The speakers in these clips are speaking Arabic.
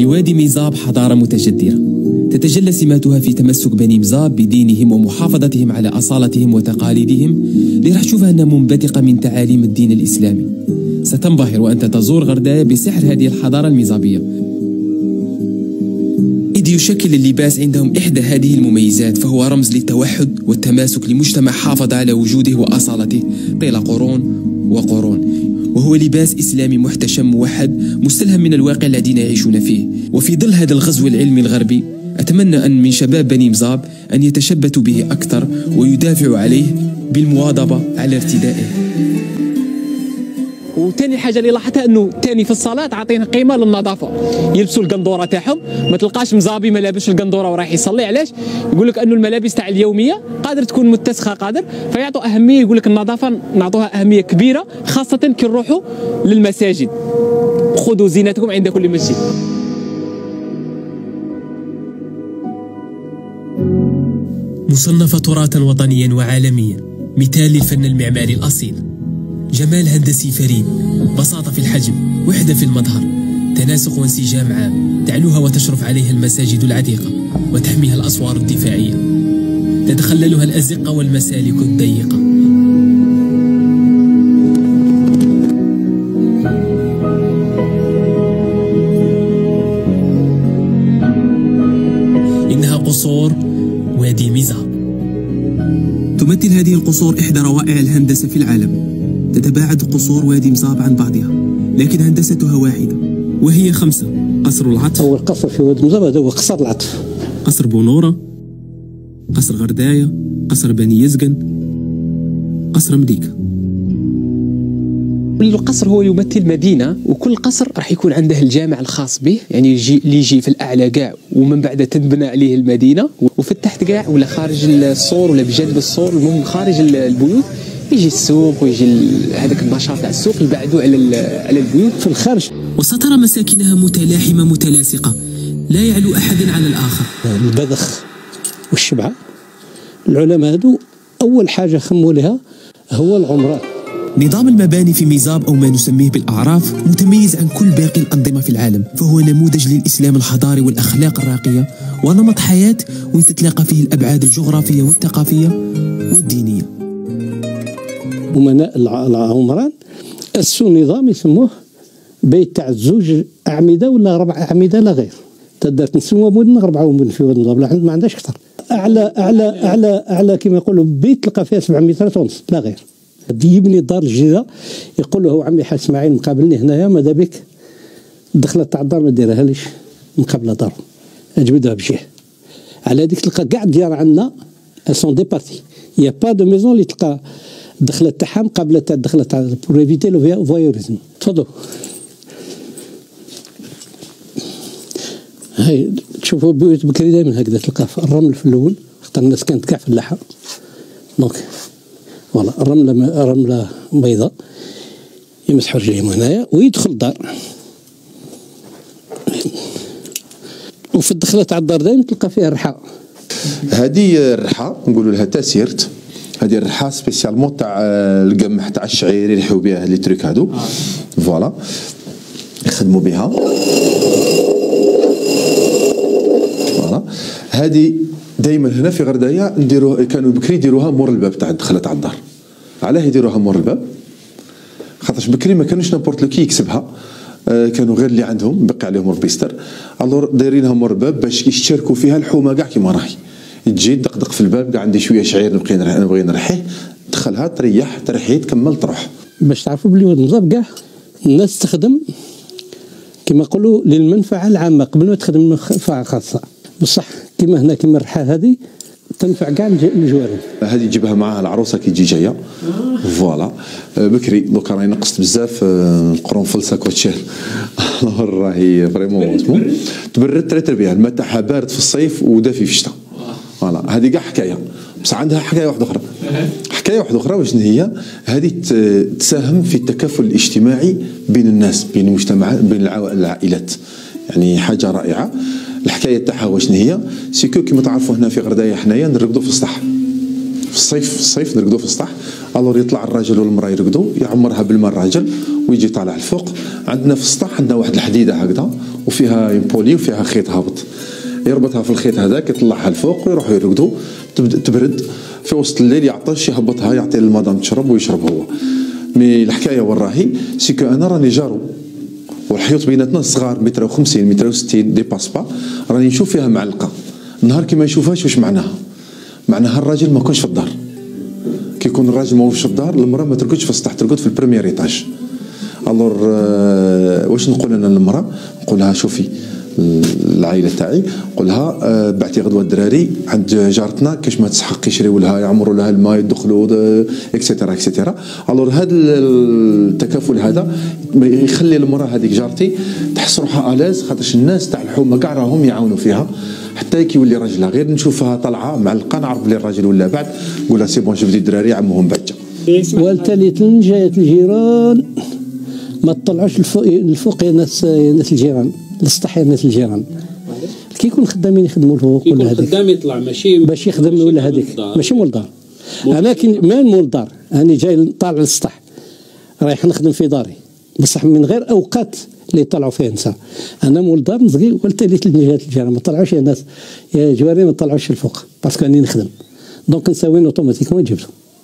وادي ميزاب حضارة متجذرة تتجلى سماتها في تمسك بني مزاب بدينهم ومحافظتهم على أصالتهم وتقاليدهم اللي راح تشوفها أنها منبثقة من تعاليم الدين الإسلامي. ستنبهر وأنت تزور غرداية بسحر هذه الحضارة الميزابية، إذ يشكل اللباس عندهم إحدى هذه المميزات، فهو رمز للتوحد والتماسك لمجتمع حافظ على وجوده وأصالته طيل قرون وقرون، وهو لباس إسلامي محتشم موحد مستلهم من الواقع الذين يعيشون فيه. وفي ظل هذا الغزو العلمي الغربي أتمنى أن من شباب بني مزاب أن يتشبثوا به أكثر ويدافعوا عليه بالمواظبة على ارتدائه. وثاني حاجه اللي لاحظتها انه ثاني في الصلاه عاطين قيمه للنظافه، يلبسوا القندوره تاعهم، ما تلقاش مزابي ما لابسش القندوره ورايح يصلي. علاش؟ يقول لك انه الملابس تاع اليوميه قادر تكون متسخه، قادر فيعطوا اهميه، يقول لك النظافه نعطوها اهميه كبيره، خاصه كي نروحوا للمساجد. خذوا زينتكم عند كل مسجد. مصنفة تراثا وطنيا وعالميا، مثال للفن المعماري الأصيل، جمال هندسي فريد، بساطة في الحجم، وحدة في المظهر، تناسق وانسجام عام تعلوها وتشرف عليها المساجد العتيقة وتحميها الأسوار الدفاعية، تتخللها الأزقة والمسالك الضيقة. إنها قصور وادي ميزاب. تمثل هذه القصور إحدى روائع الهندسة في العالم. تتباعد قصور وادي مزاب عن بعضها، لكن هندستها واحدة وهي 5: قصر العطف. أول قصر في وادي مزاب هذا هو قصر العطف. قصر بونورة، قصر غرداية، قصر بني يزقن، قصر مديكة. كل قصر هو يمثل مدينة، وكل قصر راح يكون عنده الجامع الخاص به، يعني يجي في الأعلى كاع ومن بعد تنبنى عليه المدينة، وفي التحت كاع ولا خارج السور ولا بجانب السور، المهم خارج البيوت يجي السوق ويجي هذاك النشاط تاع السوق يبعدوا على البيوت في الخارج. وسترى مساكنها متلاحمة متلاصقة، لا يعلو أحد على الآخر. البذخ والشبعة، العلماء هذو أول حاجة خموا لها هو العمران. نظام المباني في ميزاب أو ما نسميه بالأعراف متميز عن كل باقي الأنظمة في العالم، فهو نموذج للإسلام الحضاري والأخلاق الراقية، ونمط حياة وين تتلاقى فيه الأبعاد الجغرافية والثقافية والدينية. أمناء العمران أسسوا نظام يسموه بيت تاع الزوج أعمدة ولا 4 أعمدة لا غير. تقدر تنسوا مدن 4 مدن في وادي مزاب، ما عندهاش أكثر. أعلى كما يقولوا بيت تلقى فيها 7 مترات ونص لا غير. يبني الدار الجديدة يقول له هو عمي حاج اسماعيل مقابلني هنايا، ماذا بك الدخلة تاع الدار ما ديرها ليش مقابلة دار أجبدها بجيه. على هذيك تلقى كاع الديار عندنا سون دي بارتي، يا با دو ميزون اللي تلقى الدخلة تاعها مقابلة تاع الدخلة تاع بور ايفيتي لو فوايوريزم. تفضلوا. هاي تشوفوا بيوت بكري دائما هكذا تلقى الرمل في الأول، خاطر الناس كانت كاع فلاحة، دونك فوالا رملة بيضاء يمسحوا رجليهم هنايا ويدخل الدار. وفي الدخلة تاع الدار دائما تلقى فيها الرحى. هذه الرحى نقولوا لها تاسيرت، هذه الرحى سبيسيالمون تاع القمح تاع الشعير يريحوا بها لي تريك هادو، فوالا يخدموا بها. فوالا هذه دائما هنا في غرداية نديروا، كانوا بكري يديروها مور الباب تاع الدخله تاع الدار. علاه يديروها مور الباب؟ خاطرش بكري ما كانوش نابورت لو كي يكسبها، كانوا غير اللي عندهم بقى عليهم ربي يستر، الور دايرينها مور الباب باش يشتركوا فيها الحومه كاع كيما راهي. تجي تدقدق في الباب كاع عندي شويه شعير نبغي نرحيه، تدخلها تريح ترحي تكمل تروح. باش تعرفوا بلي وادي مزاب كاع الناس تخدم كما يقولوا للمنفعه العامه قبل ما تخدم منفعه خاصه، بصح كما هنا كما الرحى هذه تنفع كاع الجوارين. هذه تجيبها معها العروسه كي تجي جايه، فوالا. بكري دوكا راهي نقصت بزاف القرنفل ساكوتشير راهي فريمون تبرد تري بها، الماء تاعها بارد في الصيف ودافي في الشتاء. فوالا هذه كاع حكايه، بصح عندها حكايه واحده اخرى. حكايه واحده اخرى واش هي؟ هذه تساهم في التكافل الاجتماعي بين الناس، بين المجتمعات، بين العائلات، يعني حاجه رائعه. الحكايه تاعها واش هي؟ سيكو كيما تعرفوا هنا في غردايه حنايا نرقدوا في السطح، الصيف نرقدوا في السطح. الور يطلع الراجل والمراه يرقدوا، يعمرها بالماء الراجل ويجي طالع الفوق. عندنا في السطح عندنا واحد الحديده هكذا وفيها امبولي وفيها خيط هابط، يربطها في الخيط هذاك يطلعها الفوق ويروحوا يرقدوا. تبرد في وسط الليل يعطش يهبطها يعطي المدام تشرب ويشرب هو. مي الحكايه وراهي سيكو انا راني جارو والحيوط بيناتنا صغار متر و50 متر و60 دي باس با، راني نشوف فيها معلقه. النهار كي ما يشوفهاش واش معناها؟ معناها الراجل ما كونش في الدار. كي يكون الراجل ما هوش في الدار المراه ما ترقدش في السطح، ترقد في البريمير ايطاج. الور واش نقول انا للمراه؟ نقول لها شوفي العائله تاعي، نقول لها بعتي غدوه الدراري عند جارتنا كاش ما تسحق يشريوا لها يعمروا لها الماء يدخلوا اكسيتيرا اكسيتيرا. الور هذا التكافل هذا يخلي المراه هذيك جارتي تحس روحها الاز، خاطرش الناس تاع الحومه كاع راهم يعاونوا فيها حتى كي يولي راجلها غير نشوفها طالعه معلقه نعرف بلي الراجل ولا بعد نقول لها سي بون شوف دي الدراري عمهم بعجه. والثالث جاية الجيران ما تطلعوش الفوق يا ناس الجيران، السطح يا ناس الجيران. كي يكون خدامين يخدموا الفوق ولا هذيك. خدام يطلع ماشي باش يخدم ولا هذيك ماشي مول الدار. انا كي ما مول الدار انا جاي طالع للسطح رايح نخدم في داري بصح من غير اوقات اللي يطلعوا فيها النساء. انا مول الدار نصغي والثالث جهات الجيران ما طلعوش يا ناس يا جواري ما طلعوش الفوق باسكو راني نخدم دونك نساوي اوتوماتيكمون جبتو.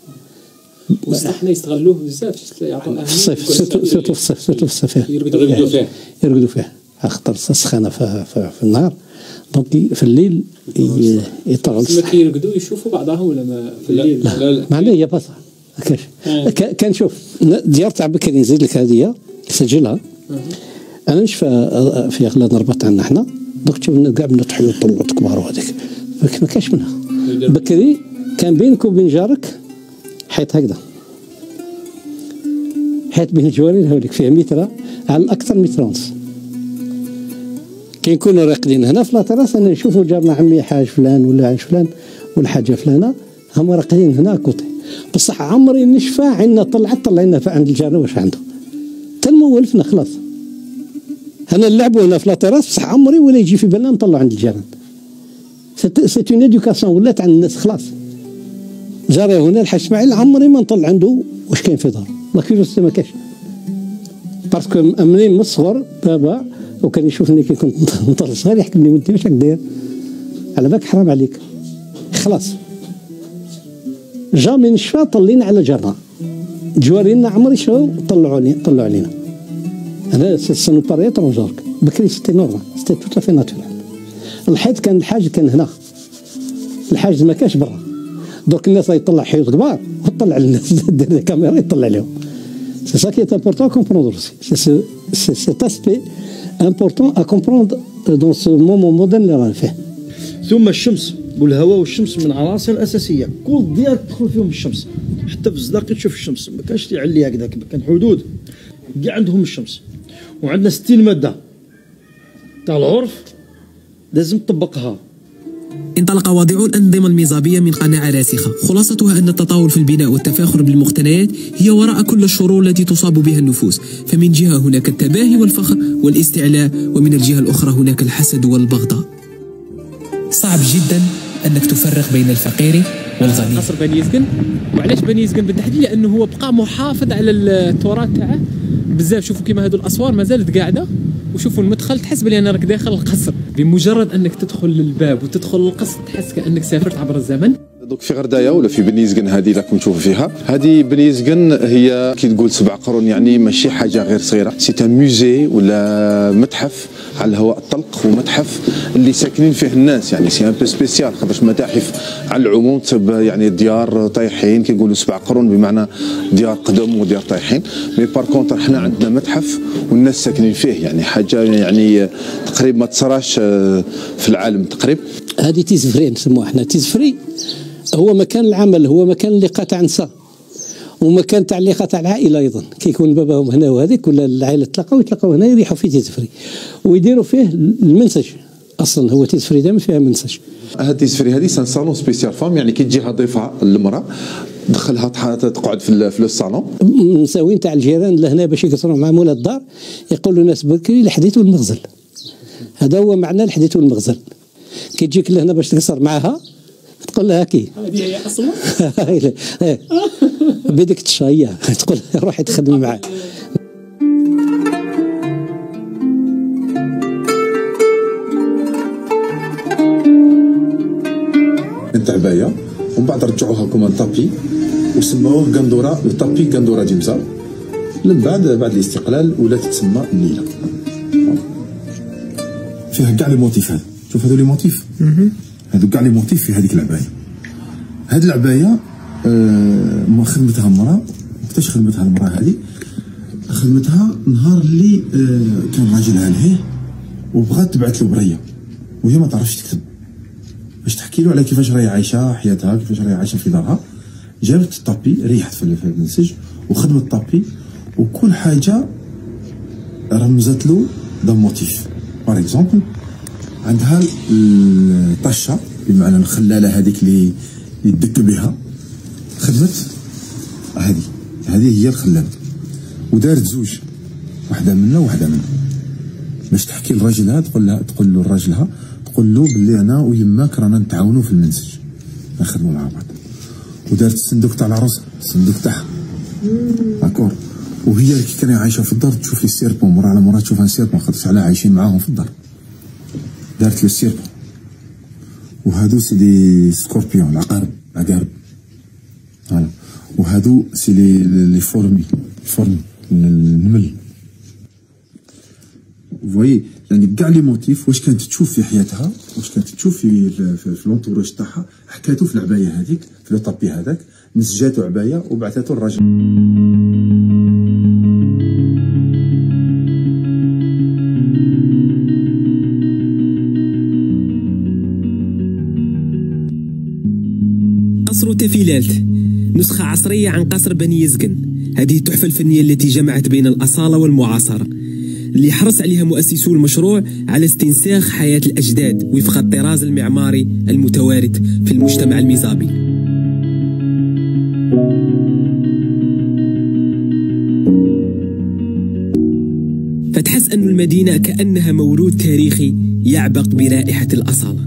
بصح حنا يستغلوه بزاف في الصيف سيرتو في الصيف يرقدوا فيه خاطر السخانه في النهار دونك في الليل يطلعوا للسطح. كي يرقدوا يشوفوا بعضهم ولا ما في الليل؟ لا معناه هي باصه كاش كان شوف ديار تاع بكري نزيد لك هذه سجلها. انا مش في اغلب نربط عندنا حنا دوك تشوف كاع بنات حيوط طلعت كبار وهذيك ما كاش منها. بكري كان بينك وبين جارك حيط هكذا، حيط بين الجوارين هذيك فيها متر على الاكثر متر ونص. كي نكونوا راقدين هنا في لاطراس انا نشوفوا جارنا عمي حاج فلان ولا عاج فلان ولا حاجه فلانه هما راقدين هنا كوطي بصح عمري نشفى عندنا طلعنا عند الجار واش عنده تلمو ولفنا خلاص. هنا نلعبوا هنا في لاطراس بصح عمري ولا يجي في بالنا نطلعوا عند الجيران. سيت اون ادوكاسيون ولات عند الناس خلاص. جاري هنا الحاج اسماعيل عمري ما نطلع عنده واش كاين في داره لا كيفاش ما كاش باسكو منين من الصغر بابا وكان يشوفني كي كنت نطلع صغير يحكم لي وانت واش راك داير على بالك حرام عليك خلاص. جامي نشفى طلينا على جارنا جوارينا عمري شو طلعوا علينا. انا سنو باري ترونجورك بكري سيتي نورمال سيتي تو في ناتورال. الحيط كان الحاج كان هنا الحاج ما كانش برا دوك الناس يطلع حيوط كبار وطلع الناس دير الكاميرا يطلع عليهم. سي سا كي اي امبورطون كومبروندر سي سيت اسبي امبورطون ا كومبروندر دون سو مومون مودرن اللي رانا فيه. ثم الشمس والهواء والشمس من عناصر الاساسيه كل ديار تدخل فيهم الشمس. حتى في الزلاقي تشوف الشمس ما كانش يعلي هكذاك كان حدود كاع عندهم الشمس. وعندنا 60 ماده تاع العرف لازم تطبقها. انطلق واضعو الأنظمة الميزابية من قناعة راسخة خلاصتها أن التطاول في البناء والتفاخر بالمقتنيات هي وراء كل الشرور التي تصاب بها النفوس. فمن جهة هناك التباهي والفخر والاستعلاء ومن الجهة الأخرى هناك الحسد والبغضاء. صعب جدا أنك تفرق بين الفقير والغني. قصر بني يزقن وعلاش بني يزقن بالتحديد لأنه هو بقى محافظ على التراث تاعه بزاف. شوفوا كيما هذو الأسوار ما زالت قاعدة وشوفوا المدخل تحس بلي انا راك داخل القصر. بمجرد انك تدخل للباب وتدخل للقصر تحس كانك سافرت عبر الزمن. دوك في غردايه ولا في بني يزقن هذه راكم تشوفوا فيها هذه بني يزقن هي كي تقول 7 قرون يعني ماشي حاجه غير صغيره سي ميوزي ولا متحف على الهواء الطلق ومتحف اللي ساكنين فيه الناس يعني سي ان بو سبيسيال خاطرش متاحف على العموم تصب يعني ديار طايحين كي يقولوا 7 قرون بمعنى ديار قدم وديار طايحين. مي بار كونتر حنا عندنا متحف والناس ساكنين فيه يعني حاجه يعني تقريبا ما تصراش في العالم تقريبا. هذه تيزفري نسموها حنا تيزفري هو مكان العمل هو مكان اللقاء تاع النساء ومكان تاع اللقاء تاع العائله ايضا كي يكون باباهم هنا وهذيك ولا العائله يتلاقاو هنا يريحوا في تيزفري ويديروا فيه المنسج. اصلا هو تيزفري دائما فيها منسج. هذه تيزفري هذه سان صالون سبيسيال فام يعني كي تجيها ضيفه المراه دخلها تقعد في الصالون. مساوين تاع الجيران لهنا باش يقصروا مع مولا الدار يقولوا الناس بكري الحديث والمغزل. هذا هو معنى الحديث والمغزل. كي تجيك لهنا باش تقصر معها تقول لها كي هذه هي اصلا بدك تشهيه تقول روحي تخدمي معاه. انت عبايه ومن بعد رجعوها كومان طابي وسموه قندوره طابي قندوره جمزه. من بعد الاستقلال ولات تسمى الليله. فيها كاع لي موتيف. هذا شوف هذو لي موتيف هذو كاع لي موتيف في هذيك العبايه. هذه العبايه خدمتها المراه. وقتاش خدمتها المراه هذه؟ خدمتها نهار اللي كان راجلها لهيه وبغات تبعث له بريه وهي ما تعرفش تكتب باش تحكي له على كيفاش راهي عايشه حياتها، كيفاش راهي عايشه في دارها. جابت الطابي ريحت في المنسج وخدمت الطابي وكل حاجه رمزت له دا موتيف. باغ اكزومبل عندها الطشه بمعنى الخلاله هذيك اللي يدك بها خدمت هذه هي الخلاله ودارت زوج واحده منا وواحده منا باش تحكي لراجلها تقول له لراجلها تقول له باللي انا ويماك رانا نتعاونوا في المنسج نخدموا مع بعض. ودارت الصندوق تاع العروس الصندوق تاعها داكور. وهي اللي كي كانت عايشه في الدار تشوف لي سيربون مره على مره تشوفها سيربون خاطر على عايشين معاهم في الدار. دارت لي سيربون وهادو سي دي سكوربيون العقارب فوالا. وهادو سي لي فورمي النمل. فوي يعني كاع لي موتيف واش كانت تشوف في حياتها واش كانت تشوف في لونطوراج تاعها حكاتو في العبايه هذيك في لو طابي هذاك نسجاتو عبايه وبعثاتو للراجل. قصر تفيلات نسخة عصرية عن قصر بني يزقن. هذه التحفة الفنية التي جمعت بين الأصالة والمعاصرة اللي حرص عليها مؤسسو المشروع على استنساخ حياة الأجداد وفق الطراز المعماري المتوارد في المجتمع الميزابي. فتحس أن المدينة كأنها مولود تاريخي يعبق برائحة الأصالة.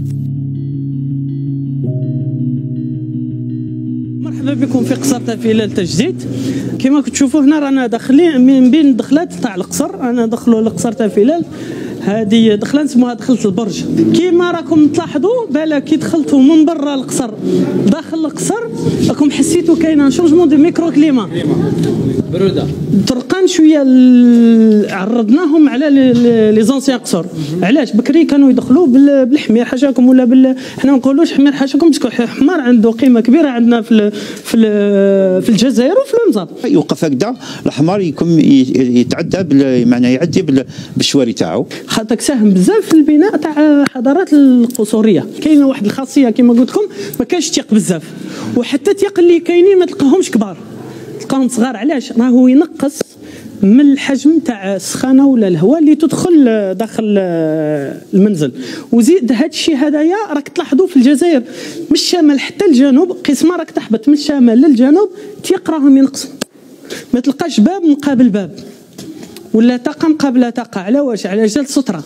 مرحبا بكم في قصر تفيلات تجديد. كما كتشوفوا هنا رانا داخلين من بين الدخلات تاع القصر. انا دخلوا لقصر تفيلات. هذه دخله نسموها دخلة البرج. كما راكم تلاحظوا بالا كي دخلتوا من برا القصر داخل القصر راكم حسيتوا كاين شونجمون دو ميكرو كليما بروده طرقان شويه عرضناهم على لي زونسيان قصور. علاش بكري كانوا يدخلوا بالحمير حاشاكم ولا حنا ما نقولوش حمير حاشاكم باسكو حمار عنده قيمه كبيره عندنا في الجزائر وفي المنزل. يوقف هكذا الحمار يكون يتعدى معناها يعدي بالشواري تاعو. خاطرك ساهم بزاف في البناء تاع الحضارات القصوريه. كاينه واحد الخاصيه كما قلت لكم ما كانش تيق بزاف وحتى تيق اللي كاينين ما تلقاهمش كبار تلقاهم صغار. علاش؟ راهو ينقص من الحجم تاع السخانه ولا الهواء اللي تدخل داخل المنزل. وزيد هذا الشيء هذايا راك تلاحظوا في الجزائر من الشمال حتى الجنوب قسمه راك تحبط من الشمال للجنوب تيق راهم ينقصوا. ما تلقاش باب مقابل باب ولا طاقه مقابله طاقه. على واش؟ على جال ستره.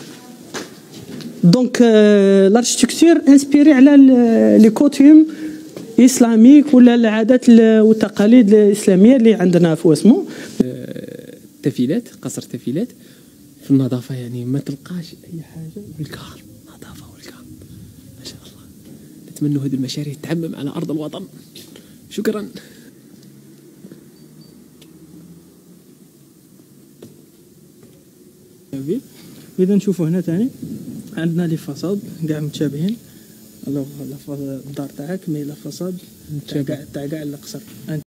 دونك لاركتيكتور انسبيري على لي كوتيوم اسلاميك ولا العادات والتقاليد الاسلاميه اللي عندنا في واسمو. تفيلات قصر تفيلات في النظافه يعني ما تلقاش اي حاجه بالكار. نظافه والكار ما شاء الله. نتمنى هذه المشاريع تعمم على ارض الوطن. شكرا. اذا نشوفوا هنا ثاني عندنا لي فاصاد كاع متشابهين. الوغ الدار تاعك مي لا فاصاد تاع كاع القصر.